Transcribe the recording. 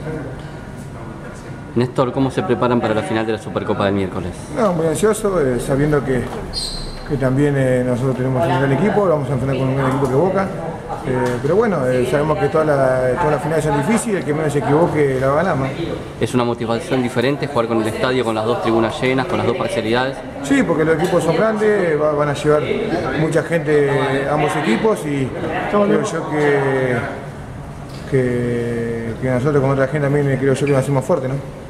Néstor, ¿cómo se preparan para la final de la Supercopa del miércoles? No, muy ansioso, sabiendo que también nosotros tenemos un gran equipo, lo vamos a enfrentar con un gran equipo que Boca. Pero bueno, sabemos que todas las finales son difíciles, el que menos se equivoque la ganamos. ¿Es una motivación diferente jugar con el estadio, con las dos tribunas llenas, con las dos parcialidades? Sí, porque los equipos son grandes, van a llevar mucha gente a ambos equipos y creo yo que nosotros con otra gente también creo yo que nos hacemos fuerte, ¿no?